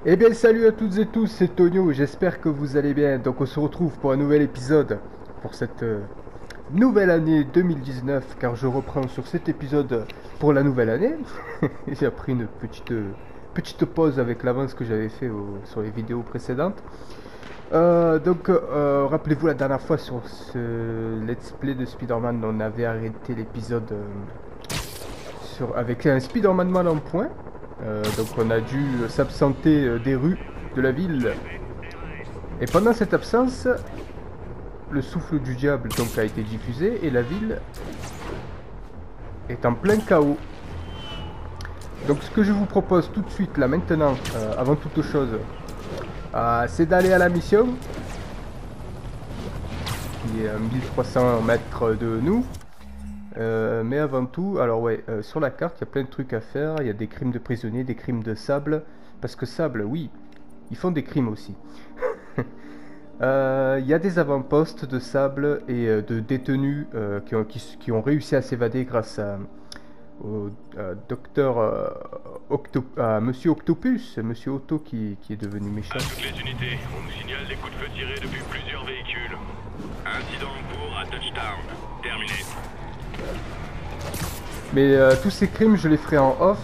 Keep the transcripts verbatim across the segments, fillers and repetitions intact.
Eh bien salut à toutes et tous, c'est Tonio, j'espère que vous allez bien. Donc on se retrouve pour un nouvel épisode pour cette euh, nouvelle année deux mille dix-neuf, car je reprends sur cet épisode pour la nouvelle année. J'ai pris une petite, euh, petite pause avec l'avance que j'avais fait au- sur les vidéos précédentes. Euh, donc euh, rappelez-vous la dernière fois sur ce let's play de Spider-Man, on avait arrêté l'épisode euh, sur, avec un Spider-Man mal en point. Euh, donc on a dû s'absenter euh, des rues de la ville. Et pendant cette absence, le souffle du diable donc a été diffusé et la ville est en plein chaos. Donc ce que je vous propose tout de suite là maintenant, euh, avant toute chose, euh, c'est d'aller à la mission, qui est à mille trois cents mètres de nous. Euh, mais avant tout, alors ouais, euh, sur la carte, il y a plein de trucs à faire. Il y a des crimes de prisonniers, des crimes de sable. Parce que sable, oui, ils font des crimes aussi. Euh, Il y a des avant-postes de sable et euh, de détenus euh, qui, ont, qui, qui ont réussi à s'évader grâce à, au euh, docteur euh, Octo, à Monsieur Octopus, Monsieur Otto qui, qui est devenu méchant. À toutes les unités, on nous signale des coups de feu tirés depuis plusieurs véhicules. Incident en cours à Touchdown. Terminé. Mais euh, tous ces crimes, je les ferai en off.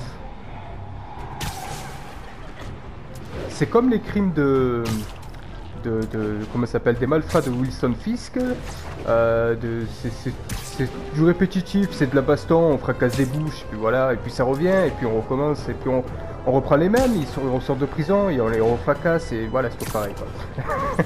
C'est comme les crimes de... de, de comment ça s'appelle, des malfrats de Wilson Fisk. Euh, de, c'est du répétitif, c'est de la baston, on fracasse des bouches, et puis voilà, et puis ça revient, et puis on recommence, et puis on, on reprend les mêmes, ils, sont, on sort de prison, et on les refracasse, et voilà, c'est tout pareil, quoi.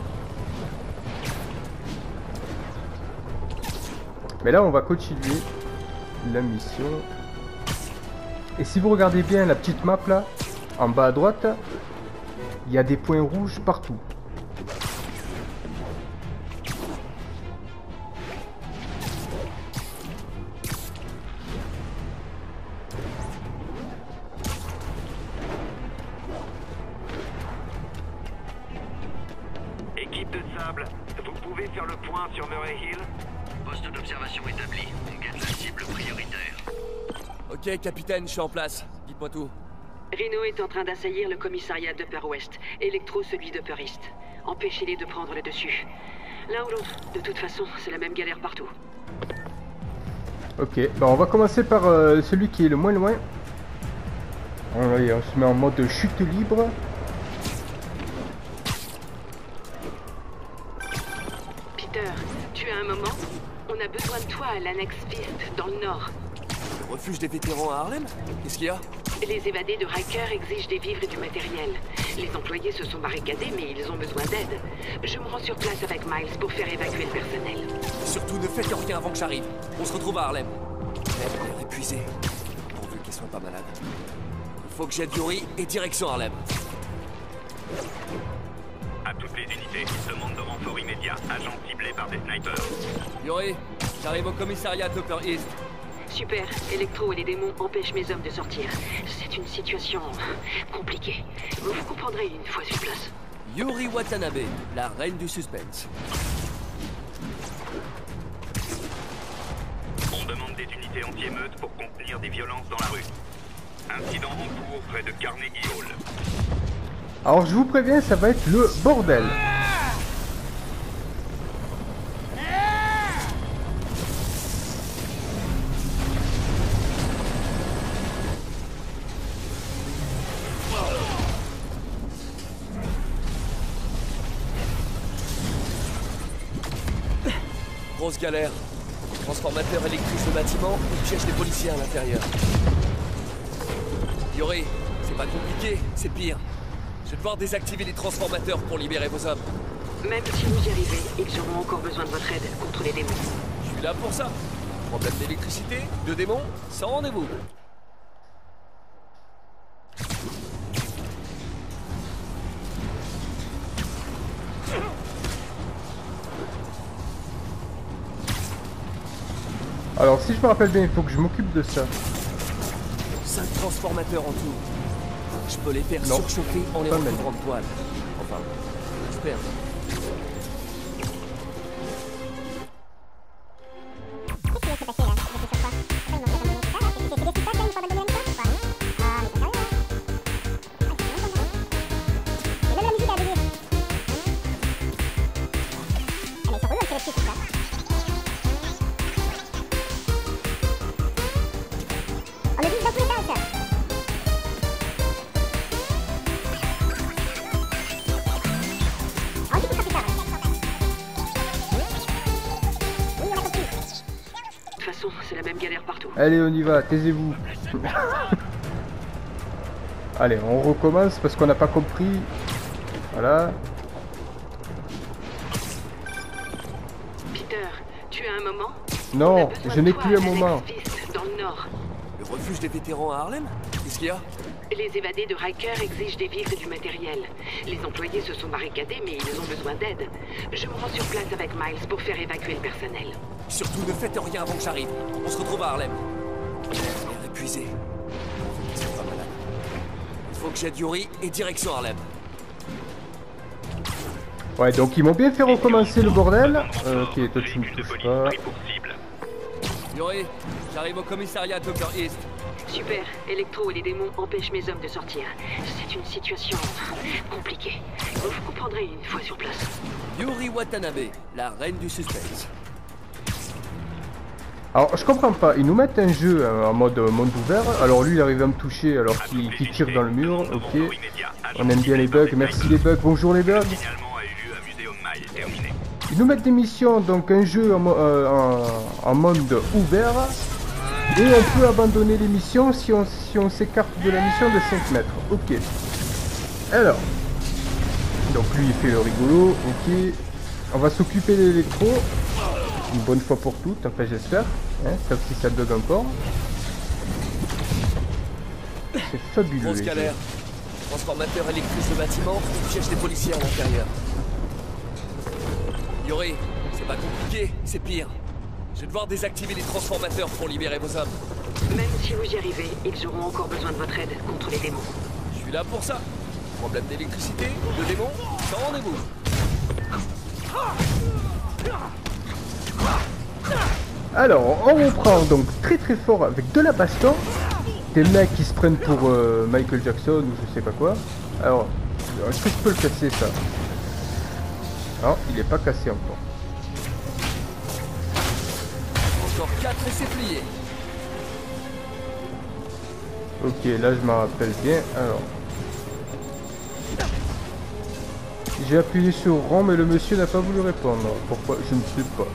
Mais là, on va continuer la mission. Et si vous regardez bien la petite map là, en bas à droite, il y a des points rouges partout. Équipe de sable, vous pouvez faire le point sur Murray Hill? Poste d'observation établi. On guette la cible prioritaire. Ok, capitaine, je suis en place. Dites-moi tout. Rhino est en train d'assaillir le commissariat d'Upper West, Electro celui d'Upper East. Empêchez-les de prendre le dessus. L'un ou l'autre, de toute façon, c'est la même galère partout. Ok, bah on va commencer par euh, celui qui est le moins loin. Allez, on se met en mode chute libre. Peter, tu as un moment? On a besoin de toi à l'annexe Fist, dans le nord. Le refuge des vétérans à Harlem? Qu'est-ce qu'il y a? Les évadés de Riker exigent des vivres et du matériel. Les employés se sont barricadés, mais ils ont besoin d'aide. Je me rends sur place avec Miles pour faire évacuer le personnel. Surtout, ne faites rien avant que j'arrive. On se retrouve à Harlem. Elle a l'air épuisée. Pourvu qu'elle soit pas malade. Il faut que j'aide Yuri et direction Harlem. À toutes les unités, demande de renfort immédiat. Agent ciblé par des snipers. Yuri, j'arrive au commissariat d'Upper East. Super, Electro et les démons empêchent mes hommes de sortir. C'est une situation compliquée. Vous vous comprendrez une fois sur place. Yuri Watanabe, la reine du suspense. On demande des unités anti-émeutes pour contenir des violences dans la rue. Incident en cours près de Carnegie Hall. Alors je vous préviens, ça va être le bordel. Grosse galère. Transformateur électrique le bâtiment et piège des policiers à l'intérieur. Yuri, c'est pas compliqué, c'est pire. Je vais devoir désactiver les transformateurs pour libérer vos hommes. Même si vous y arrivez, ils auront encore besoin de votre aide contre les démons. Je suis là pour ça. Problème d'électricité, de démons, sans rendez-vous. Alors si je me rappelle bien, il faut que je m'occupe de ça. Cinq transformateurs en tout. Je peux les faire Non, surchauffer en les pas le recouvrant de poils. Enfin, j'espère. façon, c'est la même galère partout. Allez, on y va, taisez-vous. Allez, on recommence parce qu'on n'a pas compris. Voilà. Peter, tu as un moment? Non, je n'ai plus un moment. Dans le nord. Le refuge des vétérans à Harlem? Qu'est-ce qu'il y a? Les évadés de Riker exigent des villes et du matériel. Les employés se sont barricadés, mais ils ont besoin d'aide. Je me rends sur place avec Miles pour faire évacuer le personnel. Surtout ne faites rien avant que j'arrive. On se retrouve à Harlem. J'ai l'air épuisé. Ils sont pas malades. Il faut que j'aide Yuri et direction Harlem. Ouais, donc ils m'ont bien fait recommencer le bordel. Euh, ok, toi tu me Véhicule de touches police pas. pris pour cible. Yuri, j'arrive au commissariat de Upper East. Super, Electro et les démons empêchent mes hommes de sortir. C'est une situation compliquée. Vous comprendrez une fois sur place. Yuri Watanabe, la reine du suspense. Alors, je comprends pas. Ils nous mettent un jeu euh, en mode euh, monde ouvert. Alors lui, il arrive à me toucher alors qu'il qu'il tire dans le mur. Ok. On aime bien les bugs. Merci les bugs. Bonjour les bugs. Signalement a eu lieu à Muséum Miles. Terminé. Ils nous mettent des missions, donc un jeu en, mo- euh, en, en monde ouvert. Et on peut abandonner les missions si on si on s'écarte de la mission de cinq mètres. Ok. Alors. Donc lui, il fait le rigolo. Ok. On va s'occuper de l'électro. Une bonne fois pour toutes, enfin j'espère, hein, sauf si ça bug encore. C'est fabuleux. Grosse les galère. Transformateur électrique de bâtiment, piège des policiers à l'intérieur. Yuri, c'est pas compliqué, c'est pire. Je vais devoir désactiver les transformateurs pour libérer vos hommes. Même si vous y arrivez, ils auront encore besoin de votre aide contre les démons. Je suis là pour ça. Problème d'électricité, de démons, sans rendez-vous. Alors, on reprend donc très très fort avec de la baston. Des mecs qui se prennent pour euh, Michael Jackson ou je sais pas quoi. Alors, est-ce que je peux le casser ça? Non, il est pas cassé encore. Encore quatre et c'est plié. Ok, là je m'en rappelle bien. Alors, j'ai appuyé sur rond mais le monsieur n'a pas voulu répondre. Pourquoi? Je ne sais pas.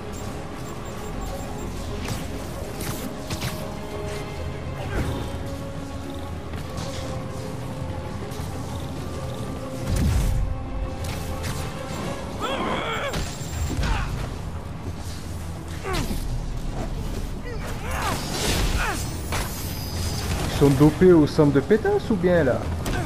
Ils sont dopés au centre de pétasse ou bien là?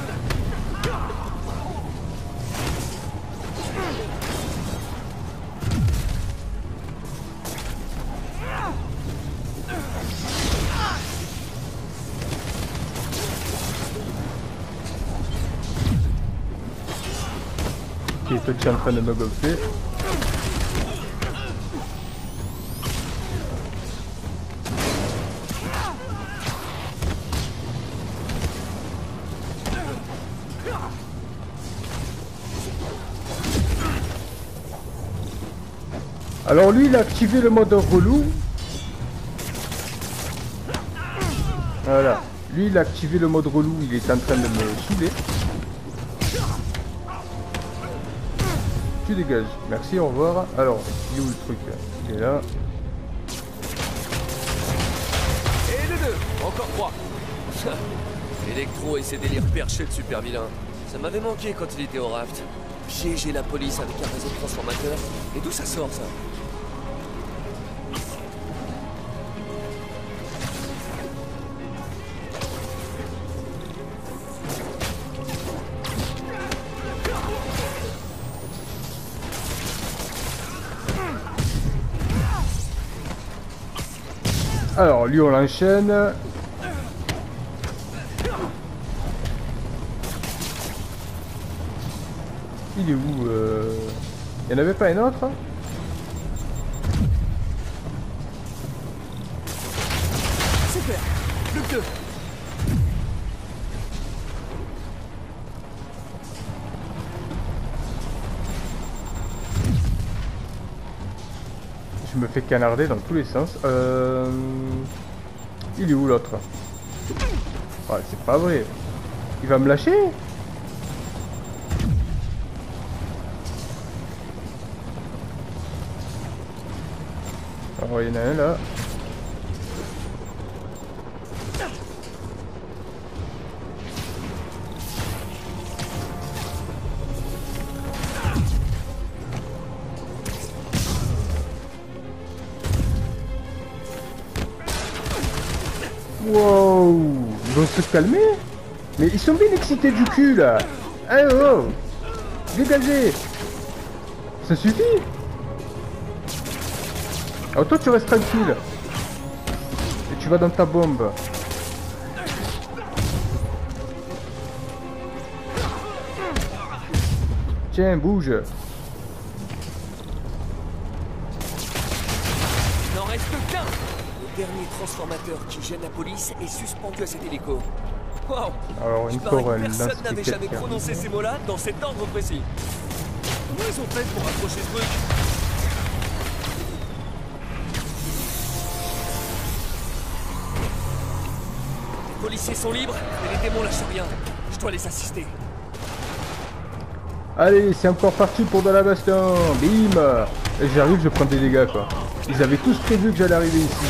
Ok, toi tu es en train de me golfer. Alors lui il a activé le mode relou. Voilà. Lui il a activé le mode relou, il est en train de me saouler. Tu dégages. Merci, au revoir. Alors, il est où le truc là? Il est là. Et de deux, encore trois. Electro et ses délires perchés de super vilain. Ça m'avait manqué quand il était au raft. Piéger la police avec un réseau de transformateurs. Et d'où ça sort ça? Alors, lui on l'enchaîne. Il est où euh... Il n'y en avait pas un autre? Super. Plus que deux. Je me fais canarder dans tous les sens. Euh... Il est où l'autre? Ouais, c'est pas vrai. Il va me lâcher? Alors il y en a un là. ils vont se calmer. Mais ils sont bien excités du cul là. Eh oh, dégagez. Ça suffit. Alors toi tu restes tranquille. Et tu vas dans ta bombe. Tiens, bouge. Il n'en reste qu'un. Le dernier transformateur qui gêne la police est suspendu à cet hélico. Wow. Alors Il une paraît fois que personne n'avait jamais quelqu'un. prononcé ces mots-là dans cet ordre précis. Comment ils ont fait pour approcher ce truc? Les policiers sont libres, mais les démons lâchent rien. Je dois les assister. Allez, c'est encore parti pour de la baston. Bim. Et j'arrive, je prends des dégâts quoi. Ils avaient tous prévu que j'allais arriver ici.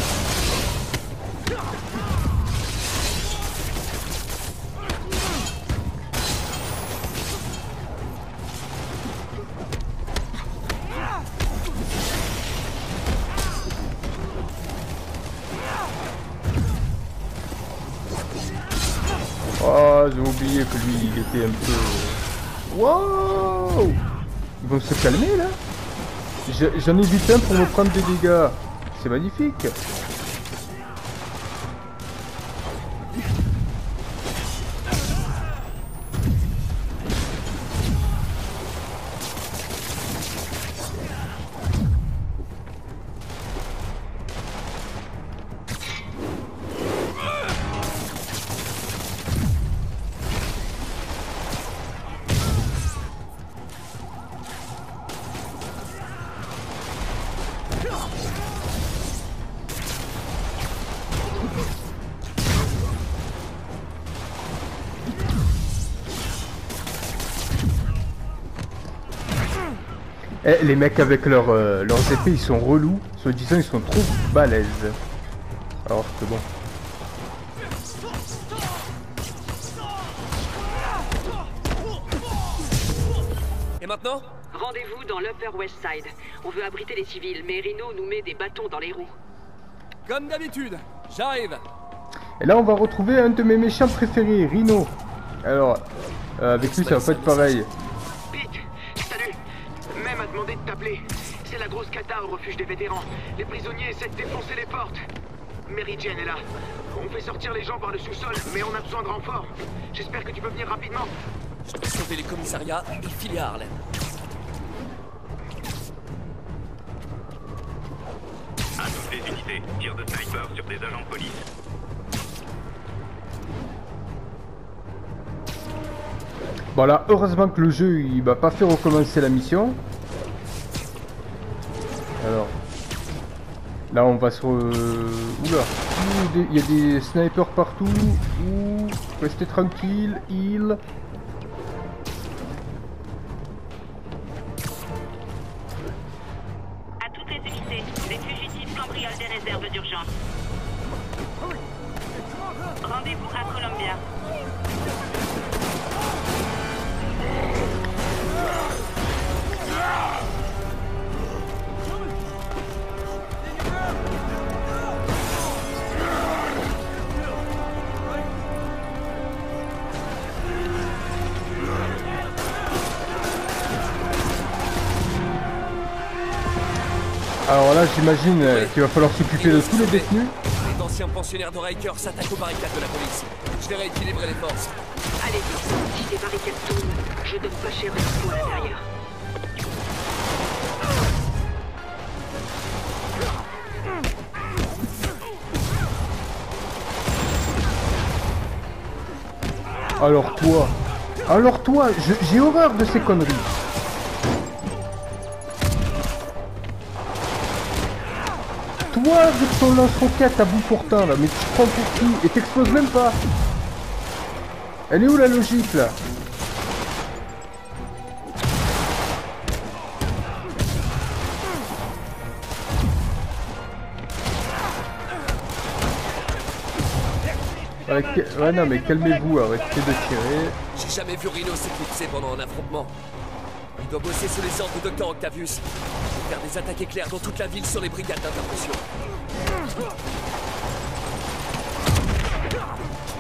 Oh, j'ai oublié que lui, il était un peu... Wow. Ils vont se calmer là. Je- J'en ai vite un pour me prendre des dégâts. C'est magnifique. Eh, les mecs avec leur, euh, leurs épées, ils sont relous. Soit disant, ils sont trop balèzes. Alors que bon. Et maintenant? Rendez-vous dans l'Upper West Side. On veut abriter les civils, mais Rhino nous met des bâtons dans les roues. Comme d'habitude, j'arrive. Et là, on va retrouver un de mes méchants préférés, Rhino. Alors, euh, avec lui, ça va pas être pareil. Pete, salut. Même a demandé de t'appeler. C'est la grosse cata au refuge des vétérans. Les prisonniers essaient de défoncer les portes. Mary Jane est là. On fait sortir les gens par le sous-sol, mais on a besoin de renforts. J'espère que tu peux venir rapidement. Je dois sauver les commissariats et filer à Harlem. À toutes les unités, tir de sniper sur des agents de police. Bon là, heureusement que le jeu, il va pas faire recommencer la mission. Alors... Là, on va se... Re... Oula. Ouh, il y a des snipers partout. Ouh, restez tranquille. Heal. À toutes les unités, les fugitifs cambriolent des réserves d'urgence. Rendez-vous à Columbia. Alors là, j'imagine euh, qu'il va falloir s'occuper de tous les détenus. Les anciens pensionnaires de Riker s'attaquent aux barricades de la police. Je vais rééquilibrer les forces. Allez, si ces barricades tombent, je donne pas cher de tout à l'intérieur. Alors toi, alors toi, je- j'ai horreur de ces conneries. Toi, avec ton lance-roquette à bout portant là, mais tu te prends pour qui? Et t'exploses même pas. Elle est où la logique là? Ouais, que- ouais, non mais calmez-vous, arrêtez de tirer. J'ai jamais vu Rhino s'éclipser pendant un affrontement. Il doit bosser sous les ordres du docteur Octavius. Faire des attaques éclairs dans toute la ville sur les brigades d'intervention.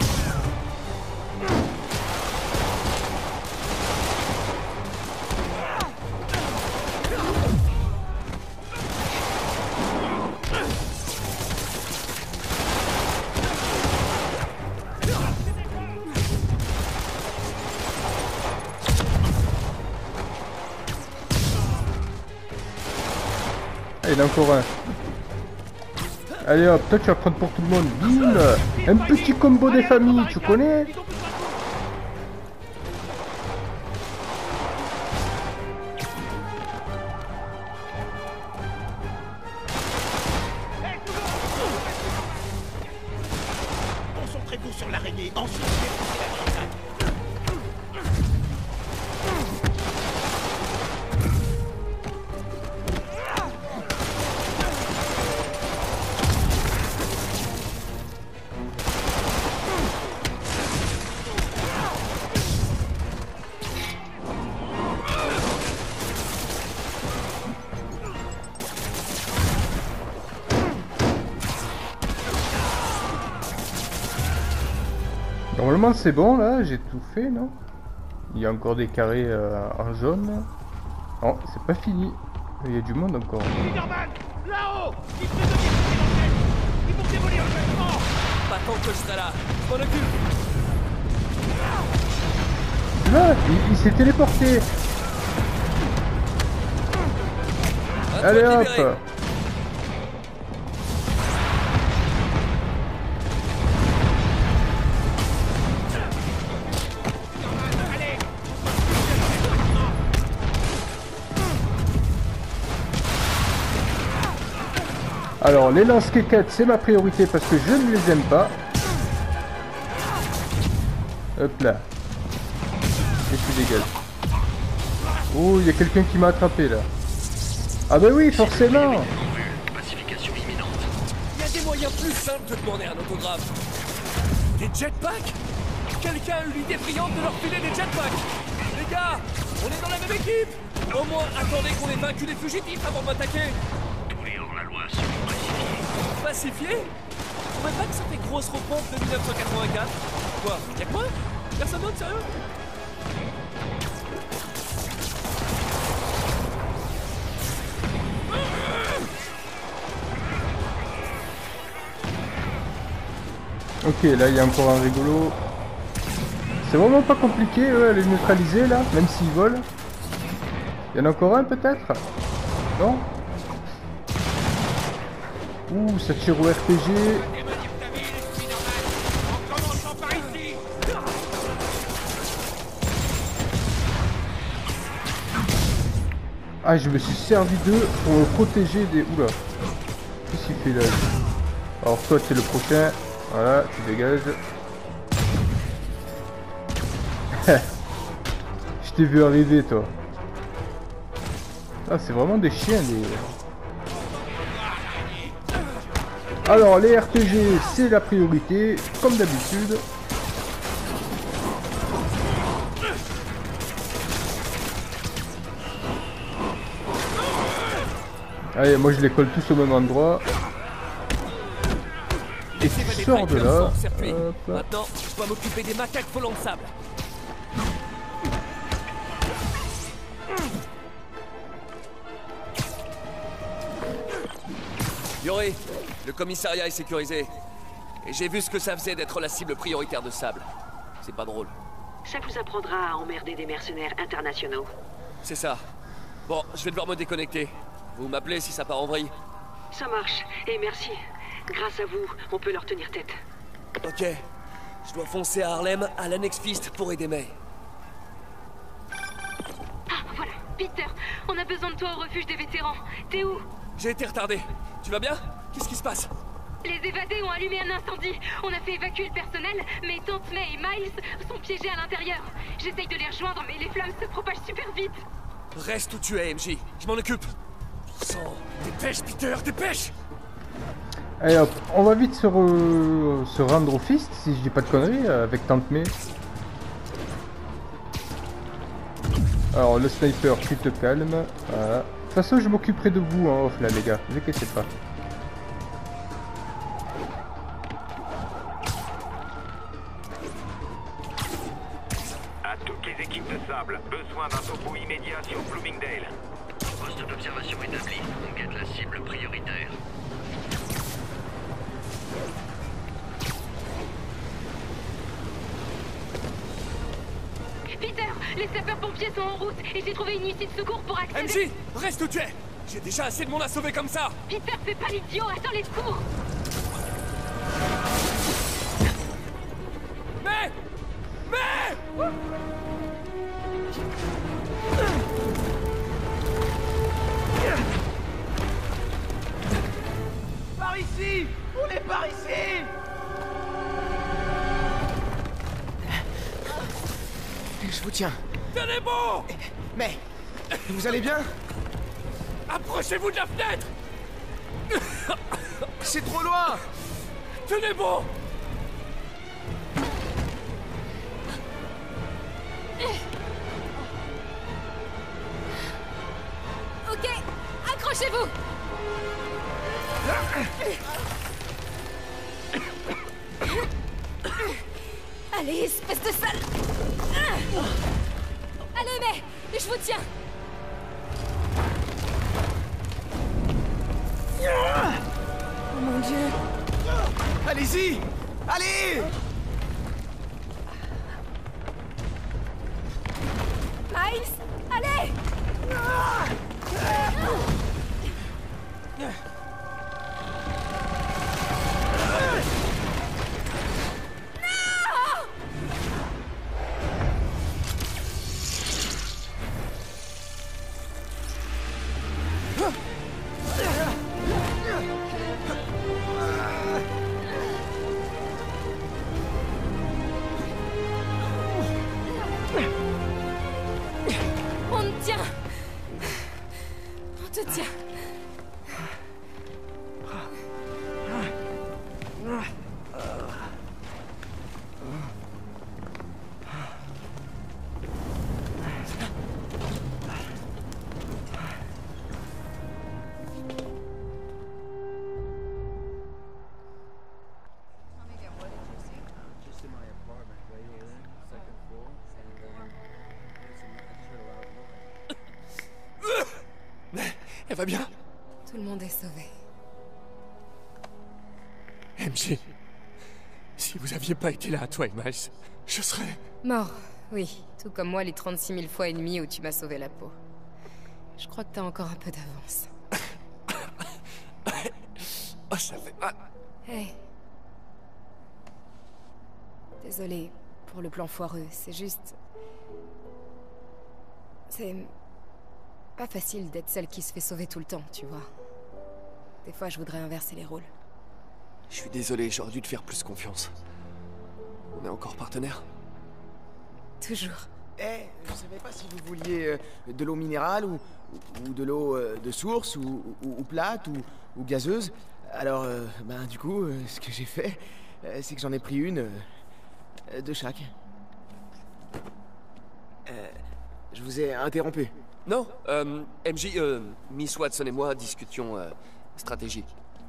il y en a encore un. Allez hop, toi tu vas prendre pour tout le monde. Bim. Un petit combo des familles, tu connais? Concentrez-vous sur l'araignée, ensuite Normalement c'est bon là, j'ai tout fait, non? Il y a encore des carrés euh, en jaune. Non, c'est pas fini. Il y a du monde encore. Spider-Man, là-haut, dix prisonniers sont en tête. Ils vont démolir le bâtiment. Pas tant que je serai là. Je m'en occupe. Là, il, il s'est téléporté. À toi Allez de hop. libérer. Alors les lance-quéquettes c'est ma priorité parce que je ne les aime pas. Hop là. Et tu dégages. Oh, il y a quelqu'un qui m'a attrapé là. Ah bah oui, forcément. Pacification imminente. Il y a des moyens plus simples de demander un autographe. Des jetpacks? Quelqu'un a eu l'idée brillante de leur filer des jetpacks. Les gars, on est dans la même équipe. Au moins, attendez qu'on ait vaincu les fugitifs avant de m'attaquer. Tous les hors-la-loi sont pacifiés. Pacifié? Je trouvais pas que ça fait grosse repompe de mille neuf cent quatre-vingt-quatre. Quoi? Y'a que moi? Personne d'autre, sérieux? Ok, là il y a encore un rigolo. C'est vraiment pas compliqué eux, à les neutraliser là, même s'ils volent. Il y en a encore un peut-être? Non? Ouh, ça tire au R P G. Ah, je me suis servi d'eux pour me protéger des... Oula. Qu'est-ce qu'il fait là? Alors toi, c'est le prochain. Voilà, tu dégages. Je t'ai vu arriver, toi. Ah, c'est vraiment des chiens, les... Alors, les R P G, c'est la priorité, comme d'habitude. Allez, moi je les colle tous au même endroit. Et tu sors de là. Hop. Maintenant, je dois m'occuper des macaques volants de sable. Yori, le commissariat est sécurisé. Et j'ai vu ce que ça faisait d'être la cible prioritaire de sable. C'est pas drôle. Ça vous apprendra à emmerder des mercenaires internationaux. C'est ça. Bon, je vais devoir me déconnecter. Vous m'appelez si ça part en vrille. Ça marche, et merci. Grâce à vous, on peut leur tenir tête. Ok. Je dois foncer à Harlem, à l'Annex Fist, pour aider May. Ah, voilà. Peter, on a besoin de toi au refuge des vétérans. T'es où? J'ai été retardé. Tu vas bien? Qu'est-ce qui se passe? Les évadés ont allumé un incendie. On a fait évacuer le personnel, mais Tante May et Miles sont piégés à l'intérieur. J'essaye de les rejoindre, mais les flammes se propagent super vite. Reste où tu es, M J. Je m'en occupe. Sang. Dépêche, Peter, dépêche! Allez hop, on va vite se, re... se rendre au Fist, si je dis pas de conneries, avec Tante May. Alors le sniper, tu te calmes. Voilà. De toute façon, je m'occuperai de vous en off là, les gars. Ne vous inquiétez pas. À toutes les équipes de sable, besoin d'un topo immédiat sur Bloomingdale. Poste d'observation établi. On guette la cible prioritaire. Peter, les sapeurs-pompiers sont en route et j'ai trouvé une issue de secours pour accéder... M J, reste où tu es! J'ai déjà assez de monde à sauver comme ça. Peter, fais pas l'idiot, attends les secours. Mais Mais Par ici! On est par ici! Je vous tiens. Tenez bon. Mais... Vous allez bien? Approchez-vous de la fenêtre. C'est trop loin! Tenez bon. Ok, accrochez-vous. Allez, espèce de sale. Allez, mais je vous tiens. Oh mon Dieu. Allez-y! Allez! Miles, allez. On te tient. On te tient. Elle va bien? Tout le monde est sauvé. M J, si vous aviez pas été là, toi et Miles, je serais... Mort, oui. Tout comme moi les trente-six mille fois et demi où tu m'as sauvé la peau. Je crois que t'as encore un peu d'avance. Oh, ça fait mal. Hey. Désolée pour le plan foireux, c'est juste... C'est... pas facile d'être celle qui se fait sauver tout le temps, tu vois. Des fois, je voudrais inverser les rôles. Je suis désolé, j'aurais dû te faire plus confiance. On est encore partenaires? Toujours. Eh, je savais pas si vous vouliez euh, de l'eau minérale ou, ou, ou de l'eau euh, de source ou, ou, ou plate ou, ou gazeuse. Alors, euh, ben du coup, euh, ce que j'ai fait, euh, c'est que j'en ai pris une euh, de chaque. Euh, je vous ai interrompu. Non, euh, M J, euh, Miss Watson et moi discutions euh, stratégie.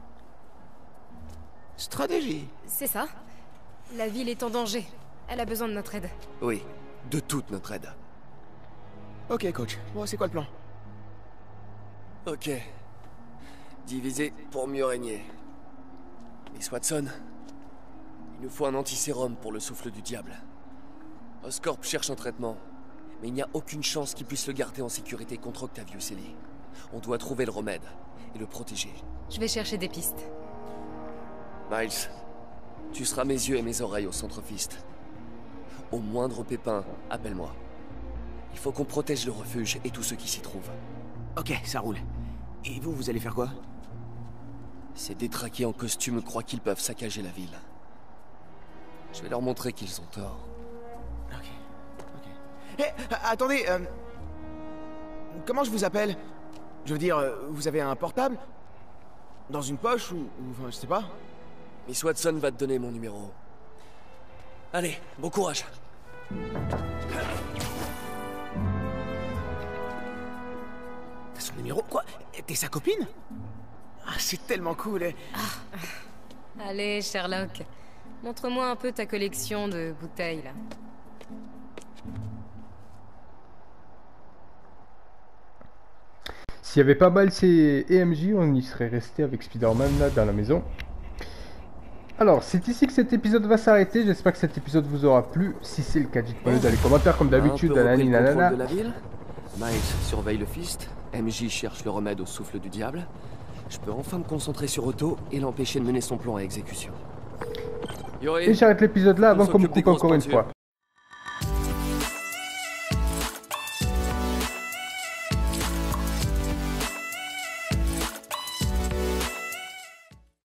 Stratégie? C'est ça. La ville est en danger. Elle a besoin de notre aide. Oui, de toute notre aide. Ok, coach. Bon, c'est quoi le plan? Ok. Diviser pour mieux régner. Miss Watson, il nous faut un antisérum pour le souffle du diable. Oscorp cherche un traitement, mais il n'y a aucune chance qu'il puisse le garder en sécurité contre Octavius Ellie. On doit trouver le remède et le protéger. Je vais chercher des pistes. Miles, tu seras mes yeux et mes oreilles au centre Fist. Au moindre pépin, appelle-moi. Il faut qu'on protège le refuge et tous ceux qui s'y trouvent. Ok, ça roule. Et vous, vous allez faire quoi? Ces détraqués en costume croient qu'ils peuvent saccager la ville. Je vais leur montrer qu'ils ont tort. Ok, ok. Hé, attendez, euh... comment je vous appelle? Je veux dire, euh, vous avez un portable? Dans une poche ou... ou enfin, je sais pas. Miss Watson va te donner mon numéro. Allez, bon courage. T'as son numéro? Quoi? T'es sa copine? Ah, c'est tellement cool. eh. Allez, Sherlock. Montre-moi un peu ta collection de bouteilles, là. S'il n'y avait pas Miles et M J, on y serait resté avec Spider-Man là dans la maison. Alors, c'est ici que cet épisode va s'arrêter. J'espère que cet épisode vous aura plu. Si c'est le cas, dites-moi dans les commentaires comme d'habitude. Un peu repris Nanani, le contrôle nanana. de la ville. Miles surveille le Fist. M J cherche le remède au souffle du diable, je peux enfin me concentrer sur Otto et l'empêcher de mener son plan à exécution. Yuri, Et j'arrête l'épisode là avant on qu'on me s'occupe des coupe encore grosses une fois.